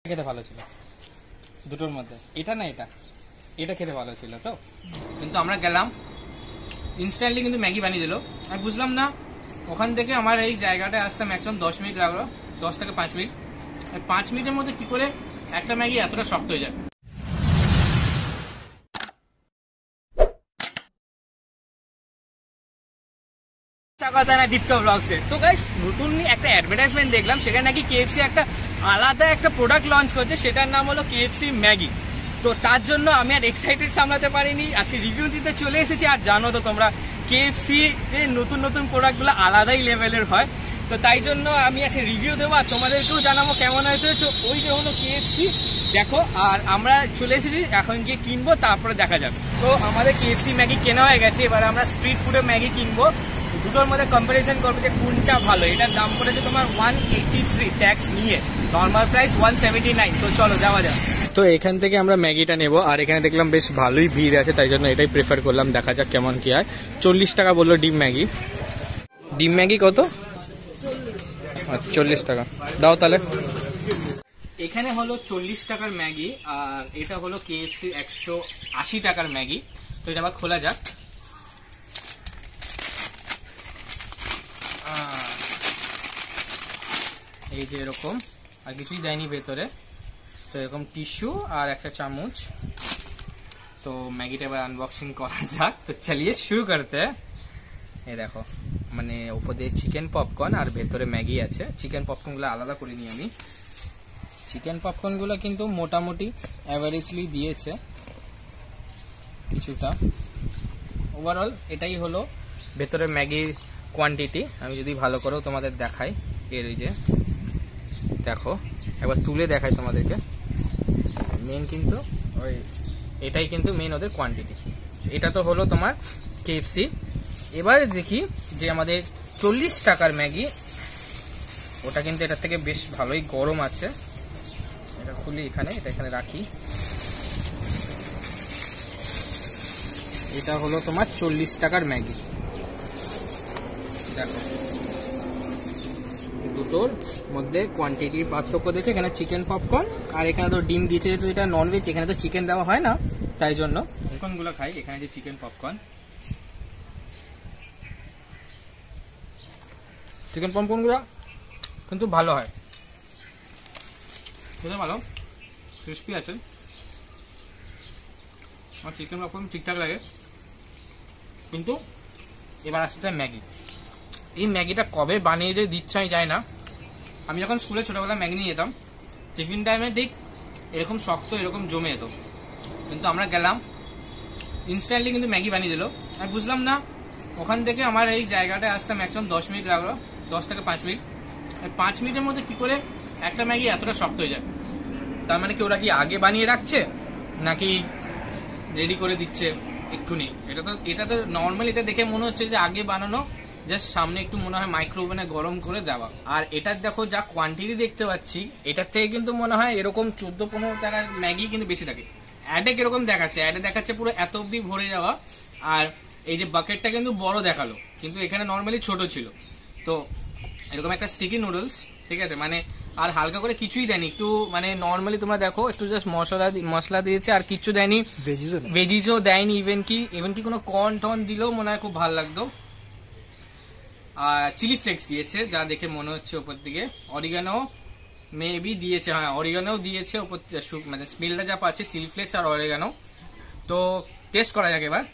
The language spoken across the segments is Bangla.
খেতে ভালো ছিল দুটোর মধ্যে, এটা না এটা এটা খেতে ভালো ছিল। তো কিন্তু আমরা গেলাম ইনস্ট্যান্টলি কিন্তু ম্যাগি বানিয়ে দিল। আমি বুঝলাম না ওখান থেকে আমার এই জায়গাটা আসতে ম্যাক্সিমাম 10 মিনিট লাগলো, 10 থেকে 5 মিনিট। 5 মিনিটের মধ্যে কি করে একটা ম্যাগি এতটা শক্ত হয়ে যায়। কথা না দীপ্ত ব্লগসে। তো গাইস নতুন একটা অ্যাডভার্টাইজমেন্ট দেখলাম, সেখানে নাকি কেএফসি একটা আলাদা একটা প্রোডাক্ট লঞ্চ করছে, সেটার নাম হলো কেএফসি ম্যাগি। তো তার জন্য আমি আর এক্সাইটেড সামলাতে পারিনি, আজকে রিভিউ দিতে চলে এসেছি। আর জানো তো তোমরা কেএফসি এর নতুন নতুন প্রোডাক্টগুলো আলাদাই লেভেলের হয়, তো তাই জন্য আমি আজকে রিভিউ দেবো আর তোমাদেরকেও জানাবো কেমন হয়েছে। ওই যে হলো কেএফসি দেখো, আর আমরা চলে এসেছি, এখন গিয়ে কিনবো, তারপরে দেখা যাবে। তো আমাদের কেএফসি ম্যাগি কেনা হয়ে গেছে, এবার আমরা স্ট্রিট ফুডের ম্যাগি কিনবো। দুটোর মধ্যে কম্পারিজন করবো যে কোনটা ভালো। এটার দাম পড়েছে তোমার 183 ট্যাক্স নিয়ে, নর্মাল প্রাইস 179। তো চলো যাওয়া যাক। তো এখান থেকে আমরা ম্যাগিটা নেবো, আর এখানে দেখলাম বেশ ভালোই ভিড় আছে, তাই জন্য এটাই প্রেফার করলাম। দেখা যাক কেমন কি হয়। 40 টাকা বললো ডিম ম্যাগি। ডিম ম্যাগি কত? 40 টাকা দাও তাহলে। এখানে হলো 40 টাকার ম্যাগি, আর এটা হলো কেএফসি 180 টাকার ম্যাগি। তো এটা আবার খোলা যাক। এই যে এরকম, আর কিছুই দেয়নি ভেতরে। তো এরকম টিস্যু আর একটা চামচ। তো ম্যাগিটা এবার আনবক্সিং করা যাক। তো চলিয়ে শুরু করতে। এই দেখো, মানে উপর দিয়ে চিকেন পপকর্ন আর ভেতরে ম্যাগি আছে। চিকেন পপকর্নগুলো আলাদা করে নিই আমি। চিকেন পপকর্নগুলো কিন্তু মোটামুটি অ্যাভারেজলি দিয়েছে কিছুটা। ওভারঅল এটাই হলো ভেতরে ম্যাগির কোয়ান্টিটি। আমি যদি ভালো করেও তোমাদের দেখাই, এর ওই যে দেখো, একবার তুলে দেখাই তোমাদেরকে। মেন কিন্তু ওই এটাই কিন্তু মেন ওদের কোয়ান্টিটি। এটা তো হলো তোমার কেএফসি। এবারে দেখি যে আমাদের 40 টাকার ম্যাগি, ওটা কিন্তু এটার থেকে বেশ ভালোই গরম আছে। এটা খুলি, এখানে এটা এখানে রাখি। এটা হলো তোমার 40 টাকার ম্যাগি। দেখো দুটোর মধ্যে কোয়ান্টিটির পার্থক্য দেখে, এখানে চিকেন পপকর্ন আর এখানে তো ডিম দিয়েছে, যেহেতু এটা ননভেজ, এখানে তো চিকেন দেওয়া হয় না, তাই জন্য পপকর্নগুলো খাই। এখানে যে চিকেন পপকর্ন, চিকেন পপকর্নগুলো কিন্তু ভালো হয়, খেতে ভালো, ক্রিস্পি আছে। আমার চিকেন পপকর্ন ঠিকঠাক লাগে। কিন্তু এবার আসছে ম্যাগি। এই ম্যাগিটা কবে বানিয়ে যে দিচ্ছে আমি জানি না। আমি যখন স্কুলে ছোটবেলায় ম্যাগি নিয়ে যেতাম, টিফিন টাইমে ঠিক এরকম শক্ত এরকম জমে যেত। কিন্তু আমরা গেলাম ইনস্ট্যান্টলি কিন্তু ম্যাগি বানিয়ে দিল। আমি বুঝলাম না ওখান থেকে আমার এই জায়গাটা আসতে ম্যাক্সিমাম 10 মিনিট লাগলো, 10 থেকে 5 মিনিট। 5 মিনিটের মধ্যে কি করে একটা ম্যাগি এতটা শক্ত হয়ে যায়। তার মানে কি ওরা কি আগে বানিয়ে রাখছে নাকি রেডি করে দিচ্ছে এক্ষুনি? এটা তো নর্মালি এটা দেখে মনে হচ্ছে যে আগে বানানো, জাস্ট সামনে একটু মনে হয় মাইক্রো ওভেনে গরম করে দেওয়া। আর এটার দেখো যা কোয়ান্টিটি দেখতে পাচ্ছি, এটার থেকে কিন্তু মনে হয় এরকম 14-15 টাকার ম্যাগি কিন্তু বেশি থাকে। অ্যাডে কিরকম দেখাচ্ছে, অ্যাডে দেখাচ্ছে পুরো এত অব্দি ভরে যাওয়া, আর এই যে বাকেটটা কিন্তু বড় দেখালো, কিন্তু এখানে নর্মালি ছোট ছিল। তো এরকম একটা স্টিকি নুডলস, ঠিক আছে, মানে আর হালকা করে কিছুই দেয়নি। একটু মানে নর্মালি তোমরা দেখো, একটু জাস্ট মশলা দিয়েছে, আর কিছু দেয়নি, ভেজিজও দেয়নি। ইভেন কি কোনো কর্ন টর্ন দিলেও মনে হয় খুব ভালো লাগতো। আর চিলি ফ্লেক্স দিয়েছে, যা দেখে মনে হচ্ছে ওপর দিকে। অরিগানো মেবি দিয়েছে, হ্যাঁ অরিগানো দিয়েছে ওপর, মানে স্মেলটা যা পাচ্ছে চিলি ফ্লেক্স আর অরিগানো। তো টেস্ট করা যাক এবার।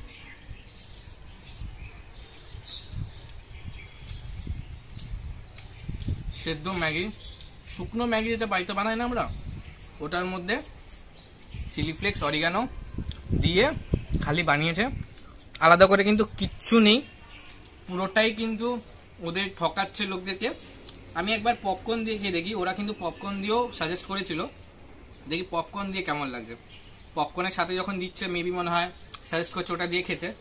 সেদ্ধ ম্যাগি, শুকনো ম্যাগি যেটা বাড়িতে বানাই না আমরা, ওটার মধ্যে চিলি ফ্লেক্স অরিগানো দিয়ে খালি বানিয়েছে, আলাদা করে কিন্তু কিচ্ছু নেই। পুরোটাই কিন্তু ওদের ঠকাচ্ছে লোকদেরকে। আমি একবার পপকর্ন দিয়ে খেয়ে দেখি, ওরা কিন্তু পপকর্ন দিয়েও সাজেস্ট করেছিল, দেখি পপকর্ন দিয়ে কেমন লাগছে। পপকর্নের সাথে যখন দিচ্ছে মেবি মনে হয় সাজেস্ট করছে ওটা দিয়ে খেতে।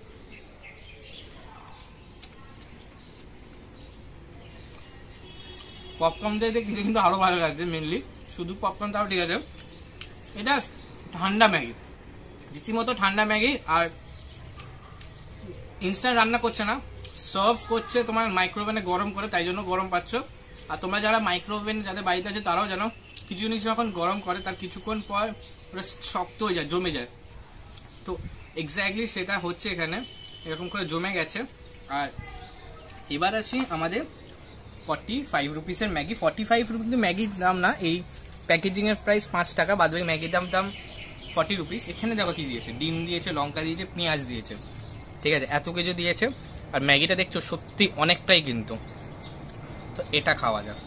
পপকর্ন দিয়ে খেতে কিন্তু আরো ভালো লাগছে। মেনলি শুধু পপকর্ন তাও ঠিক আছে, এটা ঠান্ডা ম্যাগি, রীতিমতো ঠান্ডা ম্যাগি। আর ইনস্ট্যান্ট রান্না করছে না, সার্ভ করছে তোমার মাইক্রোওভেনে গরম করে, তাই জন্য গরম পাচ্ছ। আর তোমরা যারা মাইক্রোওভেন যাদের বাড়িতে আছে তারাও জানো কিছু জিনিস যখন গরম করে তার কিছুক্ষণ পর ওটা শক্ত হয়ে যায়, জমে যায়। তো এক্স্যাক্টলি সেটা হচ্ছে এখানে, এরকম করে জমে গেছে। আর এবার আসি আমাদের 45 রুপিসের ম্যাগি। 45 রুপিস ম্যাগির দাম না, এই প্যাকেজিং এর প্রাইস 5 টাকা, বাদ বাকি ম্যাগির দাম 40 রুপিস। এখানে দেখো কি দিয়েছে, ডিম দিয়েছে, লঙ্কা দিয়েছে, পেঁয়াজ দিয়েছে, ঠিক আছে, এত কিছু দিয়েছে। আর ম্যাগিটা দেখছো সত্যি অনেকটাই কিন্তু। তো এটা খাওয়া যাক।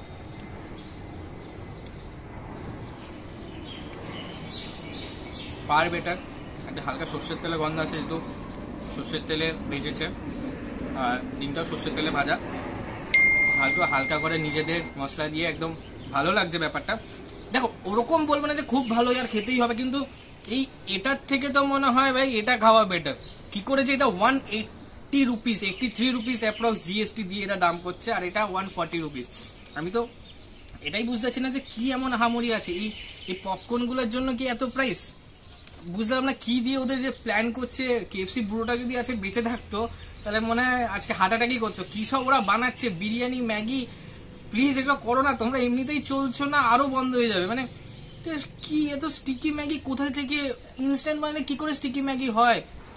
Far better. একটা হালকা সর্ষের তেলে গন্ধ আছে, যেহেতু সর্ষের তেলে ভেজেছে আর ডিমটাও সর্ষের তেলে ভাজা, হালকা হালকা করে নিজেদের মশলা দিয়ে একদম ভালো লাগছে ব্যাপারটা। দেখো ওরকম বলবো না যে খুব ভালো আর খেতেই হবে, কিন্তু এই এটার থেকে তো মনে হয় ভাই এটা খাওয়া বেটার। কি করে যে এটা 180 রুপিস, 83 রুপিস অ্যাপ্রক্স জিএসটি দিয়ে এটা দাম করছে, আর এটা 140 রুপিস। আমি তো এটাই বুঝতে পারছি না যে কি এমন হামুড়ি আছে এই পপকর্ন গুলোর জন্য কি এত প্রাইস। বুঝলাম না কি দিয়ে ওদের যে প্ল্যান করছে। কেএফসি বুড়োটা যদি আজকে বেঁচে থাকতো তাহলে মনে হয় আজকে হার্ট অ্যাটাকই করতো। কি সব ওরা বানাচ্ছে, বিরিয়ানি, ম্যাগি, প্লিজ এগুলো করো না তোমরা, এমনিতেই চলছো না, আরো বন্ধ হয়ে যাবে। মানে কি এত স্টিকি ম্যাগি কোথা থেকে, ইনস্ট্যান্ট মানে কি করে স্টিকি ম্যাগি হয়?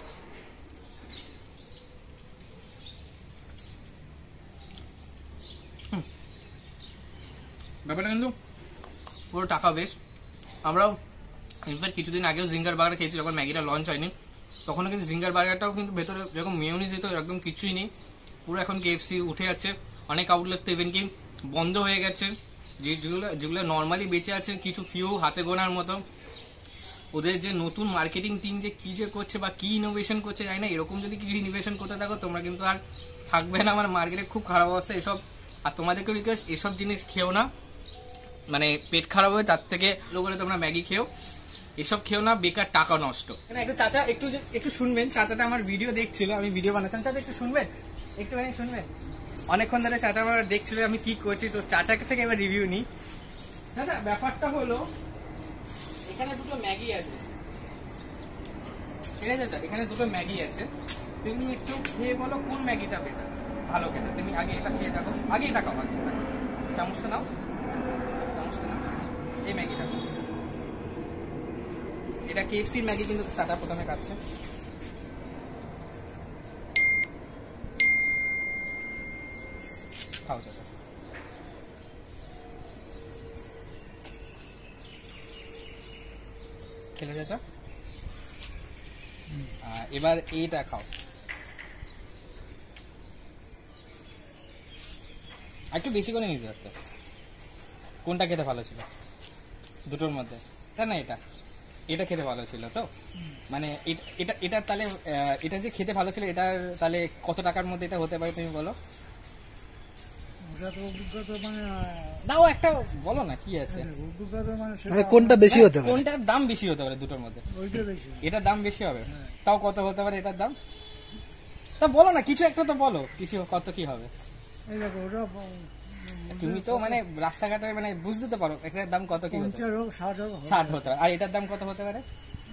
ব্যাপারটা কিন্তু পুরো টাকা বেস্ট। আমরাও ইনফ্যাক্ট কিছুদিন আগেও জিঙ্গার বার্গার খেয়েছি, যখন ম্যাগিটা লঞ্চ হয়নি তখনও কিন্তু জিঙ্গার বার্গারটাও কিন্তু ভেতরে যখন মেয়োনিজ দিত একদম কিছুই নেই। পুরো এখন কেএফসি উঠে যাচ্ছে, অনেক আউটলেট তো ইভেন কি বন্ধ হয়ে গেছে। যেগুলো নর্মালি বেঁচে আছে কিছু ফিউ হাতে গোনার মতো। ওদের যে নতুন মার্কেটিং টিম যে কি যে করছে বা কি ইনোভেশন করছে জানি না, এরকম যদি কিছু ইনোভেশন করতে থাকো তোমরা কিন্তু আর থাকবে না। আমার মার্কেটে খুব খারাপ অবস্থা এসব। আর তোমাদেরকে রিকোয়েস্ট, এসব জিনিস খেও না, মানে পেট খারাপ হবে তার থেকে বলে তোমরা ম্যাগি খেও, এসব খেও না, বেকার টাকা নষ্ট। একটু চাচা একটু শুনবেন, চাচাটা আমার ভিডিও দেখছিল, আমি ভিডিও বানাচ্ছিলাম, চাচা একটু শুনবেন, একটুখানি শুনবেন। অনেকক্ষণ ধরে চাচা আমার দেখছিল আমি কি করছি, তো চাচাকে থেকে এবার রিভিউ নিই। চাচা ব্যাপারটা হলো এখানে দুটো ম্যাগি আছে, ঠিক আছে চাচা, এখানে দুটো ম্যাগি আছে, তুমি একটু খেয়ে বলো কোন ম্যাগিটা বেটার, ভালো খেতে। তুমি আগে এটা খেয়ে দেখো, আগে এটা খাও, চামচটা নাও, চামচটা নাও, এই ম্যাগিটা। এটা কেএফসির ম্যাগি কিন্তু চাচা প্রথমে খাচ্ছে। খাও চাচা। খেলে চাচা, এবার এইটা খাও। একটু বেশি করে নিতে পারতো। কোনটা খেতে ভালো ছিল দুটোর মধ্যে? এটা না এটা, এটা খেতে ভালো ছিল তো? মানে এটা তাহলে এটা যে খেতে ভালো ছিল এটার তাহলে কত টাকার মধ্যে এটা হতে পারে তুমি বলো? দাও একটা বলো না কি আছে, কোনটা বেশি হতে পারে, কোনটার দাম বেশি হতে পারে দুটোর মধ্যে? এটার দাম বেশি হবে, তাও কত হতে পারে এটার দাম? তা বলো না কিছু একটা তো বলো, কিছু কত কি হবে? তুমি তো মানে রাস্তাঘাটে মানে বুঝতে তো পারো এটার দাম কত কি হতে পারে? 60 হতে পারে। আর এটার দাম কত হতে পারে?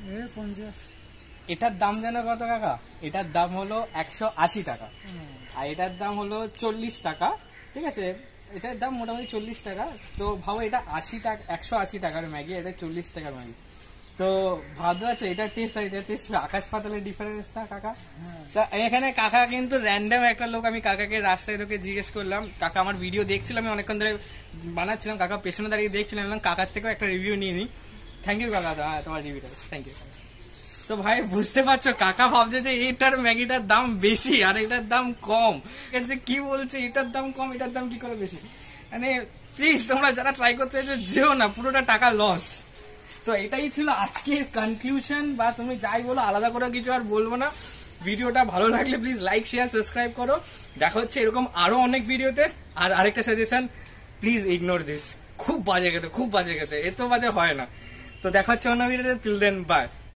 এটার দাম জানো কত কাকা? এটার দাম হলো 180 টাকা, আর এটার দাম হলো 40 টাকা, ঠিক আছে? এটার দাম মোটামুটি 40 টাকা। তো ভাবো এটা 80 টাকা, 180 টাকার ম্যাগি, এটা 40 টাকার ম্যাগি। তো ভালো আছে, এটা টেস্ট আর এটা টেস্ট আকাশ পাতালের ডিফারেন্স না কাকা? তা এখানে কাকা কিন্তু র্যান্ডম একটা লোক, আমি কাকাকে রাস্তায় ঢুকে জিজ্ঞেস করলাম, কাকা আমার ভিডিও দেখছিল, আমি অনেকক্ষণ ধরে বানাচ্ছিলাম, কাকা পেছনে দাঁড়িয়ে দেখছিলাম, এবং কাকার থেকেও একটা রিভিউ নিয়ে নিই। থ্যাংক ইউ কাকা তোমার রিভিউটা, থ্যাংক ইউ। তো ভাই বুঝতে পারছো কাকা ভাবছে যে এটার ম্যাগিটার দাম বেশি আর এটার দাম কম, কি বলছে এটার দাম কম এটার দাম কি করে বেশি? মানে প্লিজ তোমরা যারা ট্রাই করতে চাইছো যেও না, পুরোটা টাকা লস। তো এটাই ছিল আজকের কনক্লুশন, বা তুমি যাই বলো আলাদা করে কিছু আর বলবো না। ভিডিওটা ভালো লাগলে প্লিজ লাইক শেয়ার সাবস্ক্রাইব করো। দেখা হচ্ছে এরকম আরো অনেক ভিডিওতে। আর আরেকটা সাজেশন, প্লিজ ইগনোর দিস, খুব বাজে খেতে, খুব বাজে খেতে, এত বাজে হয় না। তো দেখা হচ্ছে অন্য ভিডিওতে, টিল দেন বাই।